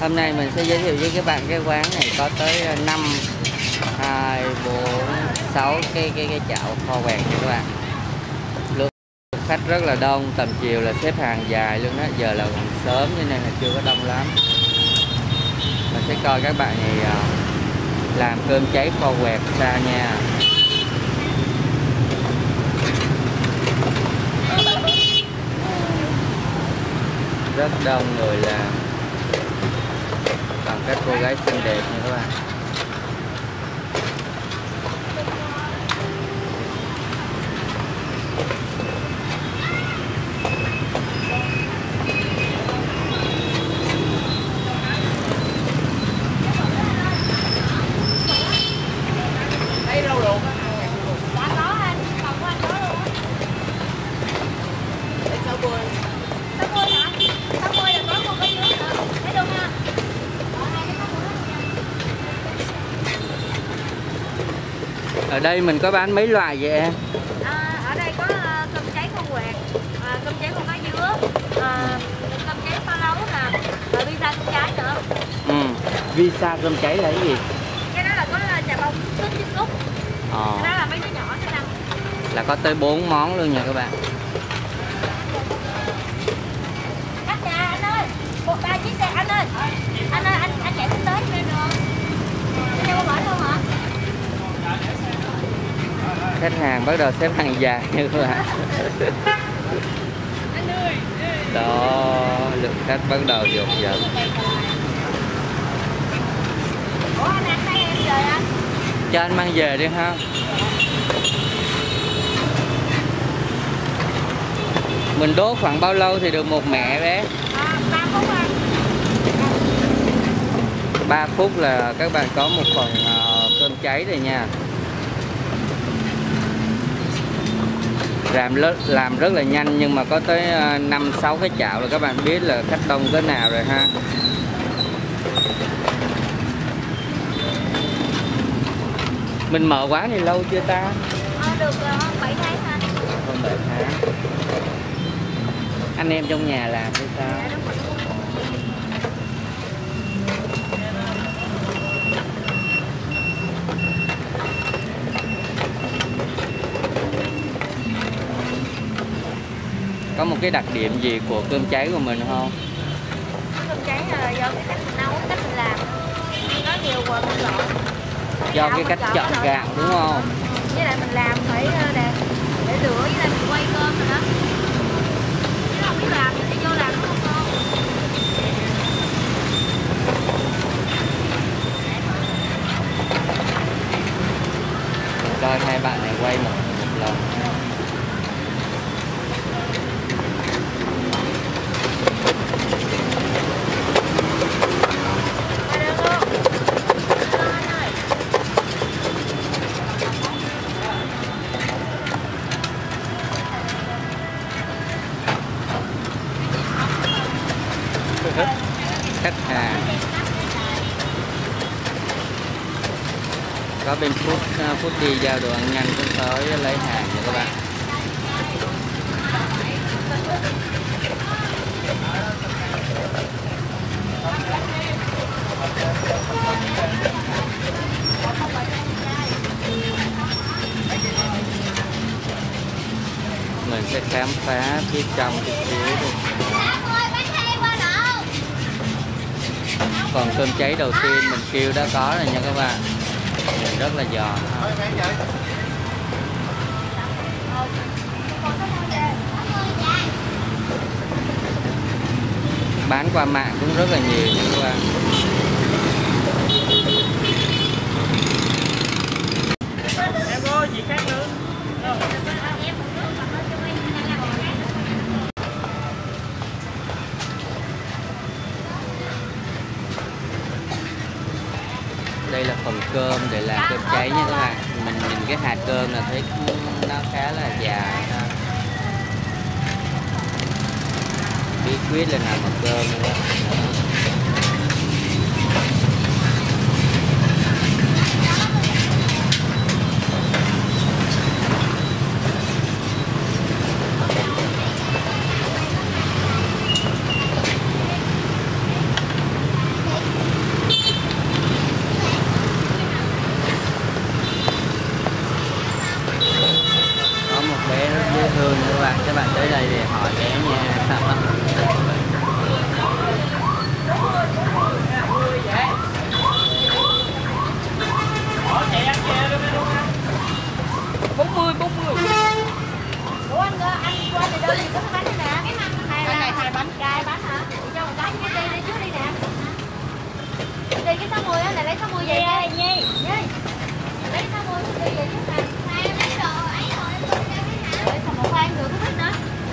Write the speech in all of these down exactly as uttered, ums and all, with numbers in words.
Hôm nay mình sẽ giới thiệu với các bạn cái quán này có tới năm, hai, bốn, sáu cái cái cái chảo kho quẹt nha các bạn. Lượng khách rất là đông, tầm chiều là xếp hàng dài luôn đó. Giờ là còn sớm cho nên là chưa có đông lắm. Mình sẽ coi các bạn này làm cơm cháy kho quẹt ra nha. Rất đông người làm, còn các cô gái xinh đẹp nha các bạn. Đây rau luộc á. Đã có anh, còn của anh có luôn á. Để sáu mươi. sáu mươi hả? sáu mươi là có một cái dưới nữa. Thấy đúng ha? Ở đây mình có bán mấy loại vậy em? À, ở đây có uh, cơm cháy kho quẹt, uh, cơm cháy kho cá dứa, uh, cơm cháy pha lấu nè, và pizza cơm cháy nữa. Ừ. Visa cơm cháy là cái gì? Cái đó là có chà bông súp trứng cút. Ờ. Cái đó là mấy đứa nhỏ sẽ ăn. Là có tới bốn món luôn nha các bạn. Cắt nhà anh ơi, một ba chiếc xe anh ơi. Anh ơi, anh anh chạy tới bên đường. Anh đeo qua luôn hả? Khách hàng bắt đầu xếp hàng dài như các bạn. Đó, lượng khách bắt đầu dồn dập. Ủa anh ăn đây em rồi anh? Cho anh mang về đi ha. Mình đốt khoảng bao lâu thì được một mẻ bé? À, ba phút anh. ba phút là các bạn có một phần uh, cơm cháy rồi nha. Làm làm rất là nhanh nhưng mà có tới năm sáu cái chảo là các bạn biết là khách đông cỡ nào rồi ha. Mình mở quán này lâu chưa ta? Ờ, được hơn bảy tháng anh. Hơn bảy tháng. Anh em trong nhà làm hay sao? Dạ, đúng rồi. Có một cái đặc điểm gì của cơm cháy của mình không? Cơm cháy là do cái cách mình nấu, cách mình làm. Có nhiều quần lộn. Do cái cách chọn gạo đúng không? Với lại mình làm phải để, để rửa với lại mình quay cơm rồi đó. Chứ không biết làm thì vô làm nó không ngon. Coi hai bạn này quay một, một lần. Khách hàng có bên phút phút đi giao đồ ăn nhanh cũng tới lấy hàng nha các bạn. Mình sẽ khám phá phía trong chút xíu đi. Còn cơm cháy đầu tiên mình kêu đã có rồi nha các bạn. Rất là giòn. Bán qua mạng cũng rất là nhiều nha các bạn. Em ơi, gì khác nữa. Đây là phần cơm để làm cơm cháy nha các bạn. Mình nhìn cái hạt cơm là thấy nó khá là dài ha. Bí quyết là nằm ở cơm nữa. sao mua vậy Nhi? Nhi. Nhi. Lấy sao mua cái gì chứ mà. Khoan lấy đồ ấy rồi em tuần ra cái hả? Rồi sao mà khoan được cái thích nữa.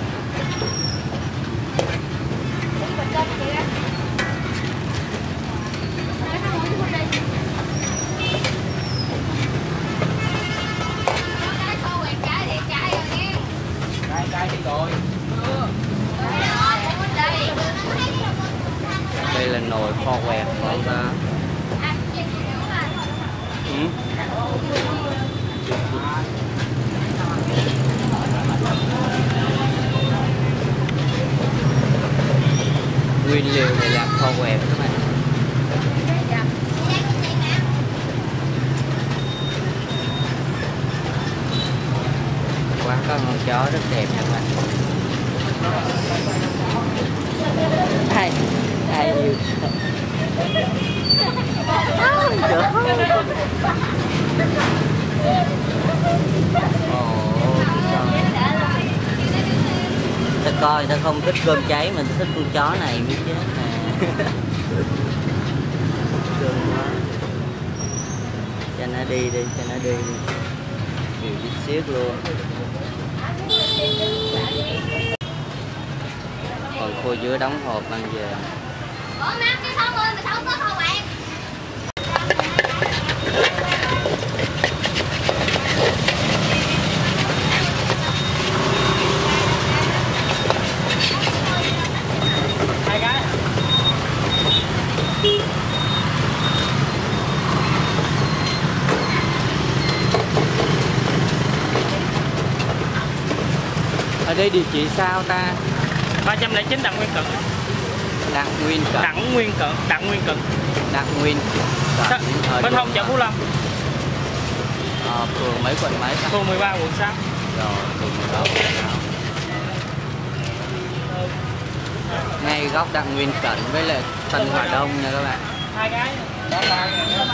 Đi bịch lên chị ra. Lấy sao mua cái bịch đi. Nó cái khô quẹt trái đi trái rồi nha. Trái trái đi rồi. Đây là nồi kho quẹt của ta. Ừ. Nguyên liệu để làm kho quẹt các bạn. Quán có con chó rất đẹp các bạn. Ai ai yêu ta coi ta không thích cơm cháy mà ta thích con chó này biết chứ nè. Cho nó đi đi cho nó đi đi chịu đi xiết luôn. Còn khô dứa đóng hộp mang về. Ủa má cái sáu mươi mà sao không có kho quẹt? Hai cái. Ở đây địa chỉ sao ta? ba trăm lẻ chín Đặng Nguyên Cận. Đặng Nguyên Cận. Đặng Nguyên Cận, Đặng Nguyên Cận. Đặng Nguyên Cận. Bên hông chợ Phú Lâm. Ờ, phường mấy quận mấy ta? Phường mười ba quận sáu. Rồi, phường mười ba quận sáu. Ngay góc Đặng Nguyên Cận với lại Tân Hòa Đông nha các bạn. Hai cái. Đó là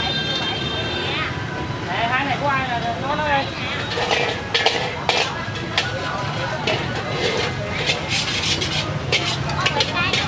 nè, hai này của ai là nó nói đi. Quẹt trái